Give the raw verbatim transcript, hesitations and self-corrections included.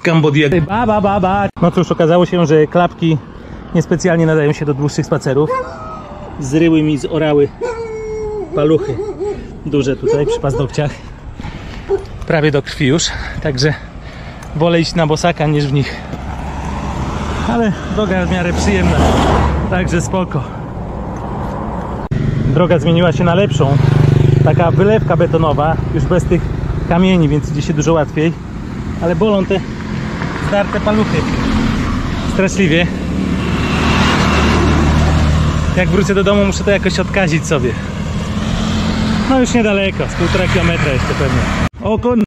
Cambodia. Ba, ba, ba, ba. No cóż, okazało się, że klapki niespecjalnie nadają się do dłuższych spacerów. Zryły mi, zorały paluchy duże tutaj przy paznokciach. Prawie do krwi już, także wolę iść na bosaka niż w nich. Ale droga w miarę przyjemna, także spoko. Droga zmieniła się na lepszą. Taka wylewka betonowa, już bez tych kamieni, więc idzie się dużo łatwiej. Ale bolą te starte paluchy straszliwie. Jak wrócę do domu, muszę to jakoś odkazić sobie. No już niedaleko, z półtora kilometra jeszcze pewnie. O kon...